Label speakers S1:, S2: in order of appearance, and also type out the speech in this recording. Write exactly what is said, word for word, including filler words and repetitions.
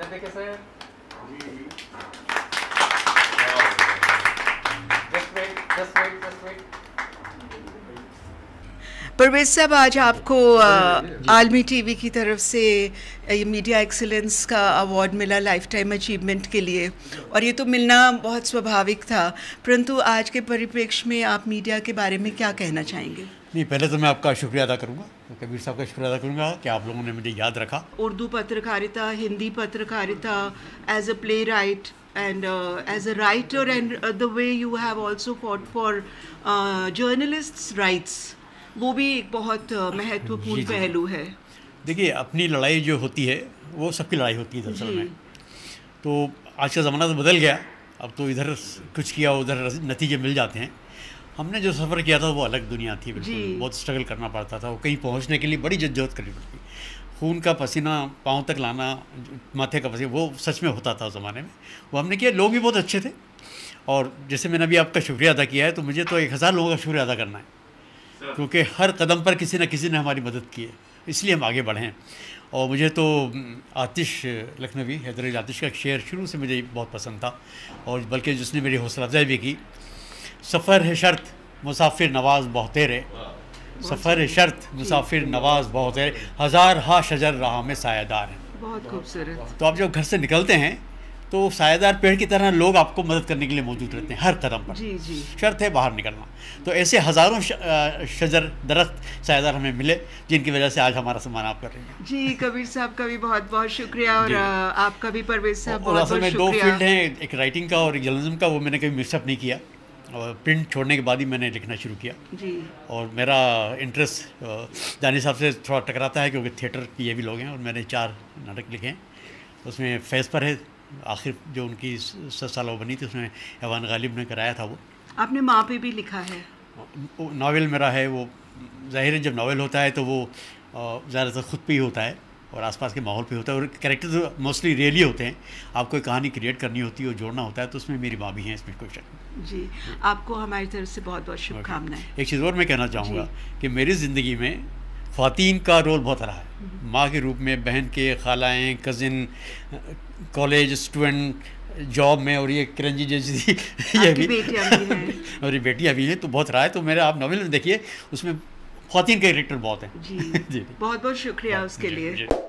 S1: देखिए सर।
S2: परवेज साहब, आज आपको आलमी टीवी की तरफ से ये मीडिया एक्सीलेंस का अवार्ड मिला लाइफ टाइम अचीवमेंट के लिए, और ये तो मिलना बहुत स्वाभाविक था, परंतु आज के परिप्रेक्ष्य में आप मीडिया के बारे में क्या कहना चाहेंगे?
S3: नहीं, पहले तो मैं आपका शुक्रिया अदा करूंगा, कबीर साहब का शुक्रिया अदा करूंगा कि आप लोगों ने मुझे याद रखा।
S2: उर्दू पत्रकारिता, हिंदी पत्रकारिता, as a playwright and uh, as a writer, and uh, the way you have also fought for uh, journalists' rights, वो भी एक बहुत uh, महत्वपूर्ण पहलू है।
S3: देखिए, अपनी लड़ाई जो होती है वो सबकी लड़ाई होती है दरअसल में। तो आज का ज़माना तो बदल गया, अब तो इधर कुछ किया उधर नतीजे मिल जाते हैं। हमने जो सफ़र किया था वो अलग दुनिया थी, बिल्कुल बहुत स्ट्रगल करना पड़ता था, वो कहीं पहुंचने के लिए बड़ी जद्दोजहद करनी पड़ती। खून का पसीना पाँव तक लाना, माथे का पसीना, वो सच में होता था उस ज़माने में। वो हमने किया, लोग भी बहुत अच्छे थे। और जैसे मैंने अभी आपका शुक्रिया अदा किया है, तो मुझे तो एक हज़ार लोगों का शुक्रिया अदा करना है, क्योंकि हर कदम पर किसी न किसी ने हमारी मदद की है, इसलिए हम आगे बढ़े हैं। और मुझे तो आतिश लखनवी, हैदर आतिश का शेर शुरू से मुझे बहुत पसंद था, और बल्कि जिसने मेरी हौसला अफजाई भी की। सफ़र है शर्त मुसाफिर नवाज बहुतेरे, सफ़र शर्त मुसाफिर नवाज बहुत है, हज़ार हा शजर राह में सायादार है।
S2: बहुत खूबसूरत।
S3: तो आप जब घर से निकलते हैं तो सायादार पेड़ की तरह लोग आपको मदद करने के लिए मौजूद रहते हैं हर कदम पर।
S2: जी जी।
S3: शर्त है बाहर निकलना। तो ऐसे हज़ारों शजर दरख्त सायादार हमें मिले, जिनकी वजह से आज हमारा सम्मान आप कर रहे हैं।
S2: जी, कबीर साहब का भी बहुत बहुत शुक्रिया, और आपका भी परवेज साहब बहुत बहुत
S3: शुक्रिया। दो फील्ड हैं, एक राइटिंग का और एक जर्नलिज्म का, वो मैंने कभी मिक्सअप नहीं किया, और प्रिंट छोड़ने के बाद ही मैंने लिखना शुरू किया।
S2: जी।
S3: और मेरा इंटरेस्ट जानी साहब से थोड़ा टकराता है, क्योंकि थिएटर के ये भी लोग हैं, और मैंने चार नाटक लिखे हैं। उसमें फैज़ पर है, आखिर जो उनकी सत साल बनी थी, उसमें ऐवान गालिब ने कराया था। वो आपने
S2: माँ पे भी लिखा है।
S3: नावल मेरा है, वो ज़ाहिर है जब नावल होता है तो वो ज़्यादातर ख़ुद पे ही होता है और आसपास के माहौल पे होता है, और कैरेक्टर तो मोस्टली रियली होते हैं। आपको एक कहानी क्रिएट करनी होती है और जोड़ना होता है, तो उसमें मेरी माँ भी हैं, इसमें कोई शक।
S2: जी, आपको हमारी तरफ से बहुत बहुत शुभकामनाएं।
S3: एक चीज़ और मैं कहना चाहूँगा कि मेरी ज़िंदगी में ख़वातीन का रोल बहुत रहा है, माँ के रूप में, बहन के, खालाएँ, कज़िन, कॉलेज स्टूडेंट, जॉब में, और ये किरंजी जैसी ये भी और ये बेटियाँ भी हैं, तो बहुत रहा है। तो मेरे आप नॉवेल में देखिए, उसमें ख़वातीन के कैरेक्टर बहुत हैं।
S2: जी, जी, बहुत बहुत शुक्रिया उसके लिए।